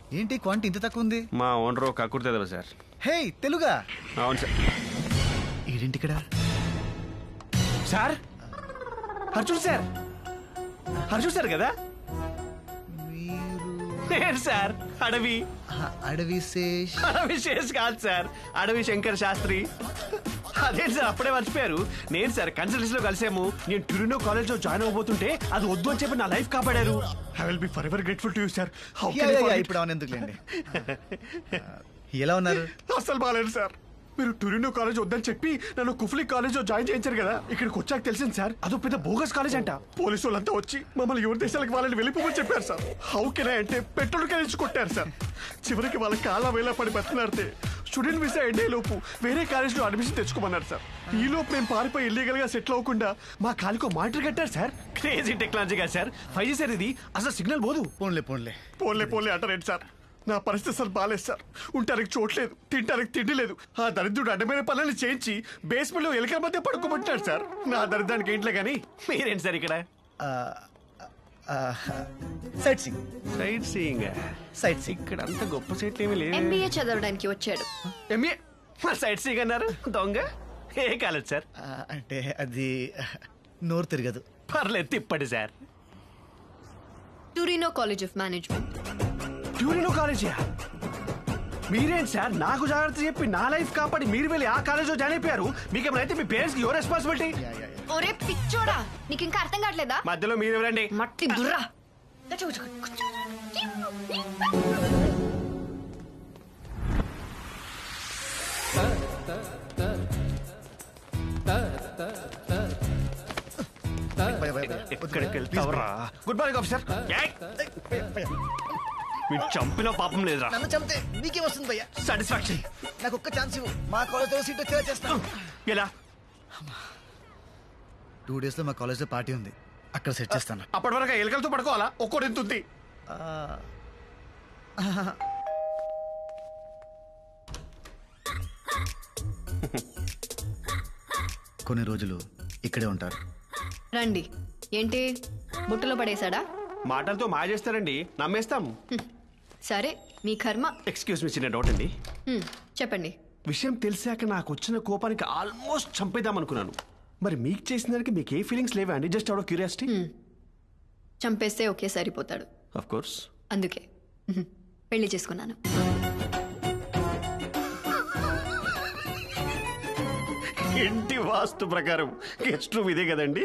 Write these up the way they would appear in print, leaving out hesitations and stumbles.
ఏంటి క్వాంటిటీ ఇంత తక్కువ ఉంది? మా ఓనర్ కక్కుర్తే సార్. హే తెలుగా? అవును సార్. ఏంటి ఇక్కడ sir? Arjun sir, Arjun sir కదా? మీరు సార్ అడవి అడవి శేష్. అడవి శేష్ కాదు సార్, అడవి శంకర్ శాస్త్రి. అదేంటి సార్ అప్పుడే మర్చిపోయారు? నేను సార్ కన్సల్టెన్సీ లో కలిసాము. నేను ట్యూరినో కాలేజ్ లో జాయిన్ అవబోతుంటే అది వద్దు అని చెప్పి నా లైఫ్ కాపాడారు. I will be forever grateful to you sir. ఇప్పుడు అవును ఎందుకులేండి. ఎలా ఉన్నారు? అసలు బాగాలేదు సార్. మీరు టూరినో కాలేజ్ వద్దని చెప్పి నన్ను కుఫ్లీ కాలేజ్ లో జాయిన్ చేయించారు కదా. ఇక్కడికి వచ్చాక తెలిసింది సార్ అదో పెద్ద బోగస్ కాలేజ్ అంట. పోలీసు వాళ్ళంతా వచ్చి మమ్మల్ని ఎవరి దేశాలకు వాళ్ళని వెళ్ళిపోమని చెప్పారు సార్. హౌ కెన్ ఐ అంటే పెట్రోల్ కలిసి కొట్టారు సార్. చివరికి వాళ్ళ కాళ్ళ వేళ పడి బతిలాడితే స్టూడెంట్ వీసా ఎండే లోపు వేరే కాలేజ్ లో అడ్మిషన్ తెచ్చుకోమన్నారు సార్. ఈ లోపు మేము పారిపోయి ఇల్లీగల్ గా సెటిల్ అవ్వకుండా మా కాలికో మానిటర్ కట్టారు సార్. క్రేజీ టెక్నాలజీ కదా సార్. 5G సార్ ఇది. అసలు సిగ్నల్ పోదు. పోన్లే పోన్లే పోన్లే పోన్లే అంటారేంటి సార్? నా పరిస్థితి అసలు బాగాలేదు సార్. ఉంటానికి చోట్లేదు, తింటానికి తిండి లేదు. ఆ దరిద్రుడు అడ్డమైన పనులను చేయించి బేస్మెంట్ లో ఎలుకల మధ్య పడుకోబట్టాడు సార్. నా దరిద్రానికి ఏంట్లే కానీ మీరేంటి సార్ ఇక్కడ? Sightseeing. Sightseeing? Sightseeing. ఇక్కడ అంత గొప్ప సైట్లు ఏమీ లేవు. MBA చదవడానికి వచ్చాడు. MBA? సైట్ సీయింగ్ అన్నారు దొంగ. ఏ కాలేజ్ సార్? అంటే అది నోరు తిరగదు. పర్లేదు తిప్పండి sir. Turino college of management. Turino కాలేజా? మీరేంటి సార్ నాకు జాగ్రత్త చెప్పి నా లైఫ్ కాపాడి మీరు వెళ్ళి ఆ కాలేజ్ లో జాయిన్ అయిపోయారు. మీకేమైతే మీ పేరెంట్స్ కి యువర్ రెస్పాన్సిబిలిటీ. ఒరే పిచ్చోడా, నీకు ఇంకా అర్థం కావట్లేదా? మధ్యలో మీరు ఎవరండి? మట్టి బుర్రా. ఎక్కడికి వెళ్తావరా? Good morning officer. మీరు చంపిన పాపం లేదురా. నన్ను చంపితే నీకే వస్తుంది భయ్యా సాటిస్ఫాక్షన్. నాకు ఒక్క ఛాన్స్ ఇవ్వు. మా కాలేజ్ లో సీట్ వచ్చేలా చేస్తాను. ఎలా? 2 days లో మా కాలేజ్ లో పార్టీ ఉంది, అక్కడ సెట్ చేస్తాను. అప్పటి వరకు ఎలుకలతో పడుకోవాలా? ఒక్కోటి ఎంత ఉంది? కొన్ని రోజులు ఇక్కడే ఉంటారు. రండి. ఏంటి బుట్టలో పడేశాడా? మాటలతో మాయ చేస్తారండి, నమ్మేస్తాం. సరే మీ కర్మ. ఎక్స్క్యూజ్ మీ, చిన్న డౌట్ అండి. చెప్పండి. విషయం తెలిసాక నాకు వచ్చిన కోపానికి ఆల్మోస్ట్ చంపేద్దాం అనుకున్నాను. మరి మీకు చేసిన దానికి మీకు ఏ ఫీలింగ్స్ లేవా అండి? Just out of curiosity. చంపేస్తే ఒకే సరిపోతాడు. Of course. అందుకే పెళ్లి చేసుకున్నాను. ఇంటి వాస్తు ప్రకారం గెస్ట్ రూమ్ ఇదే కదండి?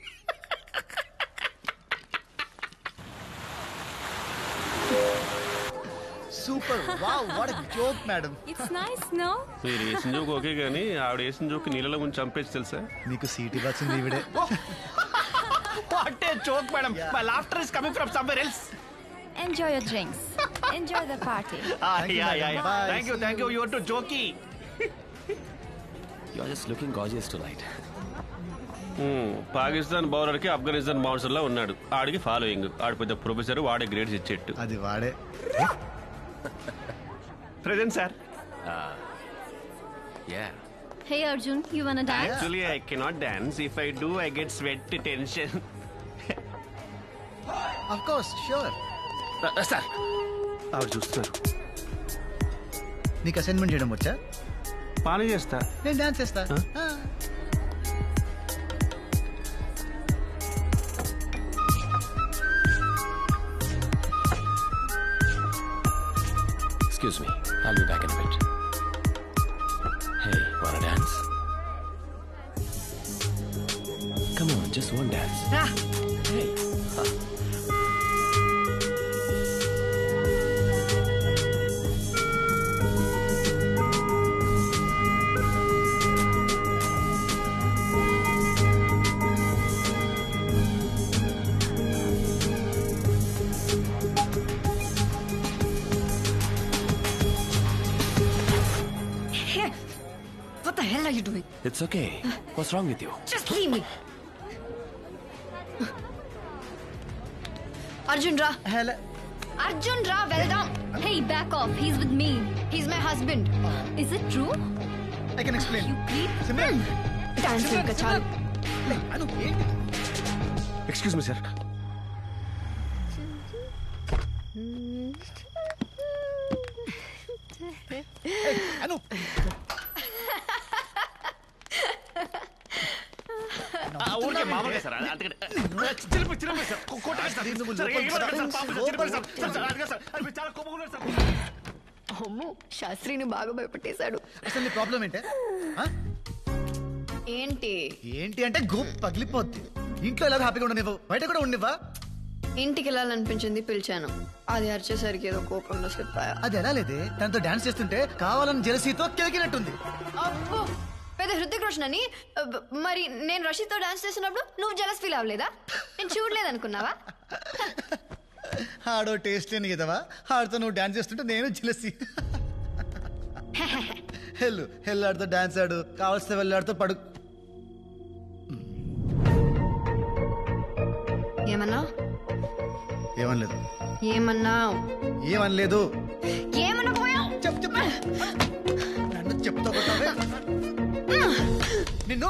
Super. Wow, what a joke madam. It's nice no. మీరు వేసిన జోక్ ఓకే కానీ ఆవిడ వేసిన జోక్ నీళ్ళలో ముందు చంపేసి తెలుసా? మీకు సీట్ ఇవ్వాల్సింది ఈవిడే. What a joke madam. My laughter is coming from somewhere else. Enjoy your drinks. Enjoy the party. Thank you. You are too jokey. You are just looking gorgeous tonight. Pakistan bowler కి Afghanistan bouncer లా ఉన్నాడు. ఆడికి following. ఆడి పెద్ద professor, వాడే grades ఇచ్చేట్టు. అది వాడే. Present sir. Yeah. Hey Arjun, you wanna dance? Actually, I cannot dance. If I do, I get sweat tension. Of course, sure. Sir ఆవిడ చూస్తున్నారు. నీకు అసైన్మెంట్ చేయడం వచ్చా? పానీ చేస్తా. నేను డాన్స్ చేస్తా. Excuse me. I'll be back in a bit. Hey, wanna dance? Come on, just one dance. రా. Hey. What the hell are you doing? It's okay. What's wrong with you? Just leave me. Arjun ra. Hello. Arjun ra, వెళ్దాం. Hey, back off. He's with me. He's my husband. Is it true? I can explain. You creep. Simran. Dance ఇంకా చాలు. అను ఏంటి? Excuse me sir. అను ఊరికే మామూలుగా sir అందుకని చిలిపి sir కొట్టగా sir చాలా కోపంగా సార్. అమ్మో శాస్త్రిని బాగా భయపెట్టేశాడు. అసలు నీ ప్రాబ్లం ఏంటే ఆ? ఏంటి ఏంటి అంటే గోప్ పగిలిపోద్ది. ఇంట్లో ఎలా హ్యాపీగా ఉండనివ్వు, బయట కూడా ఉండనివ్వా? ఇంటికి వెళ్ళాలనిపించింది, పిలిచాను. అది అరిచేసరికి ఏదో కోపంలో స్లిప్ అయ్యా. అది ఎలా లేదే, తనతో డాన్స్ చేస్తుంటే కావాలని జెలసీతో కెలికినట్టుంది. అబ్బో పెద్ద హృతిక్ రోషన్ అని. మరి నేను రషీద్తో డాన్స్ చేసినప్పుడు నువ్వు జలస్ ఫీల్ అవ్వలేదా? నేను చూడలేదనుకున్నావా? ఆడో టేస్ట్ లేని కదవా, ఆడితో నువ్వు డాన్స్ చేస్తుంటే నేను జెలసీ. ఆడితో డాన్స్ ఆడు, కావాల్సిన వెళ్ళాడితో పడు. ఏమన్నా ఏమనలేదు. ఏమన్నావు? ఏమనలేదు. ఏమన్నా పోయావు? చెప్పు నన్ను చెప్తా కొట్టావే నిన్ను.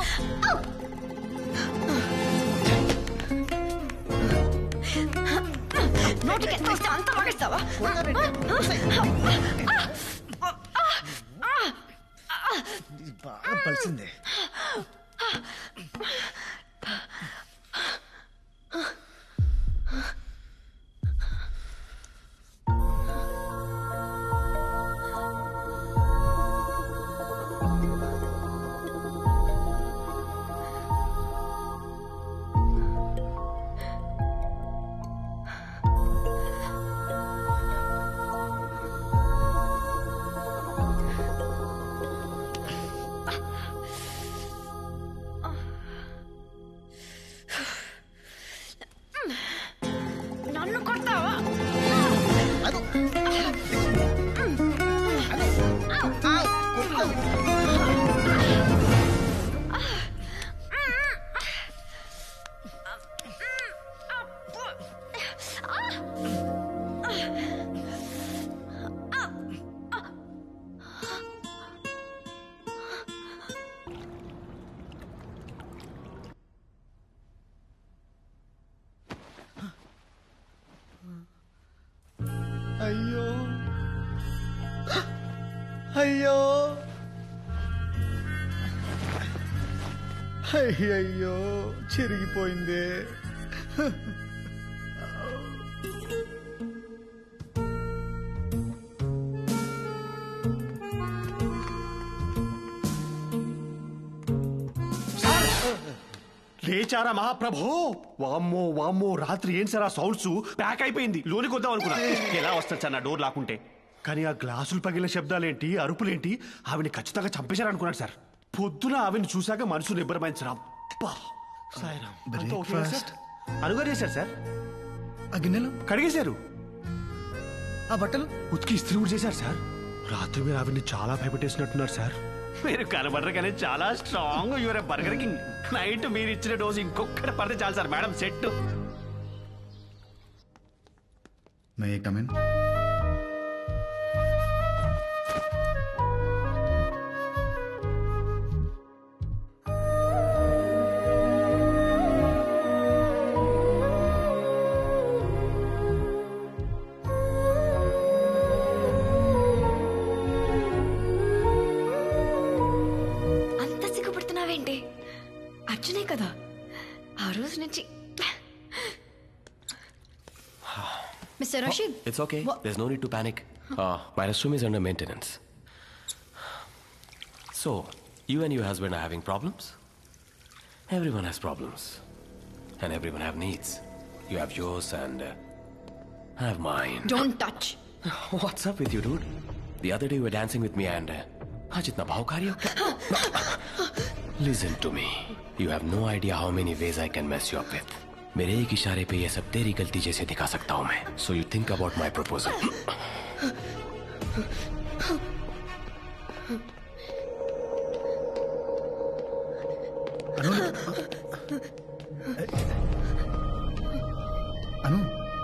నోటికి ఎంత వస్తే అంత వాడిస్తావా? బాగా పలిసిందే. నన్ను కొడతావా? అయ్యో అయ్యో అయ్యయ్యో చెరిగిపోయిందే. లేచారా మహాప్రభో? వామ్మో వామ్మో, రాత్రి ఏం సార్ ఆ సౌండ్స్? ప్యాక్ అయిపోయింది, లోనికి వద్దాం అనుకున్నా. ఎలా వస్తుంది సార్ నా డోర్ లాక్కుంటే? కానీ ఆ గ్లాసులు పగిలిన శబ్దాలేంటి, అరుపులేంటి, ఆవిని ఖచ్చితంగా చంపేశారనుకున్నాడు సార్. పొద్దున ఆవిని చూశాక మనసు నిబ్బరమైంది. Breakfast? అనుగారు చేశారు సార్. ఆ గిన్నెలు కడిగేశారు, ఆ బట్టలు ఉతికి ఇస్త్రీ కూడా చేశారు సార్. రాత్రి మీరు ఆవిని చాలా భయపెట్టేసినట్టున్నారు సార్. మీరు కనబడరు కానీ చాలా strong. Your Burger King. Night మీరు ఇచ్చిన డోసు ఇంకొకటి పడితే చాలు sir. Madam set. May come in? అర్జునే కదా ఆ రోజు నుంచి. Mr. Rashid. It's okay. There's no need to panic. My restroom is under maintenance. So, you and your husband are having problems? Everyone has problems. And everyone have needs. You have yours and I have mine. Don't touch. What's up with you, dude? The other day you were dancing with me and... आज इतना भावकारी हो क्या? Listen to me. You have no idea how many ways I can mess you up with. मेरे एक इशारे पे ये सब तेरी गलती जैसे दिखा सकता हूँ मैं. So you think about my proposal. అను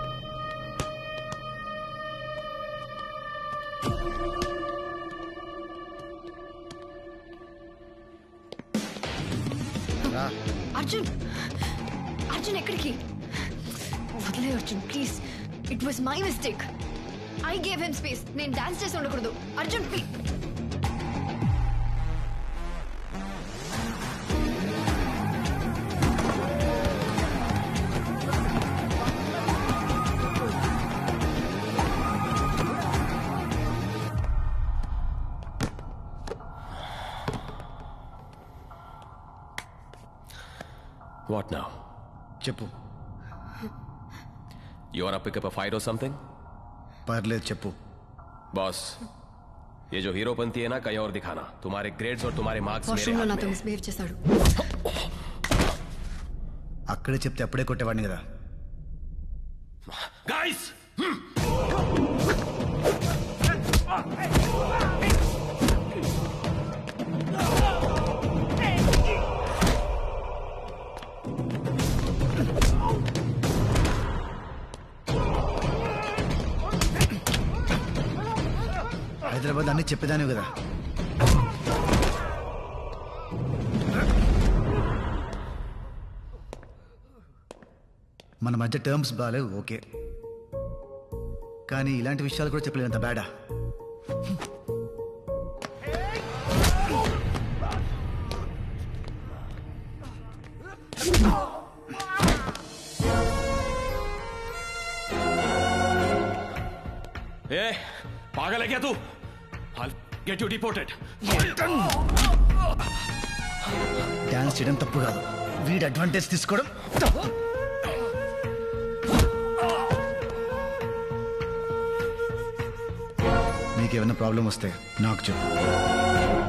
అర్జున్ అర్జున్ ఎక్కడికి? వదిలే Arjun please. It was my mistake. I gave him space. నేను డాన్స్ చేసి ఉండకూడదు. అర్జున్ ప్లీజ్. What now? చెప్పు. You wanna pick up a fight or something? పర్లేదు చెప్పు. बॉस, ये जो हीरोपंती है ना कहीं और दिखाना. तुम्हारे ग्रेड्स और तुम्हारे मार्क्स मेरे వాష్రూమ్ లో हाथ నాతో में है. మిస్బిహేవ్ చేశాడు. అక్కడే చెప్తే అప్పుడే కొట్టేవాడిని కదా. Guys! హైదరాబాద్ అన్ని చెప్పేదానివి కదా. మన మధ్య టర్మ్స్ బాగాలేవు, ఓకే, కానీ ఇలాంటి విషయాలు కూడా చెప్పలేనంత బ్యాడా. ए, पागल है क्या तू? I'll get you deported. Dance చేయడం తప్పు కాదు, వీడి అడ్వాంటేజ్ తీసుకోవడం తప్పు. నీకేమైనా ప్రాబ్లం వస్తే నాకు చెప్పు.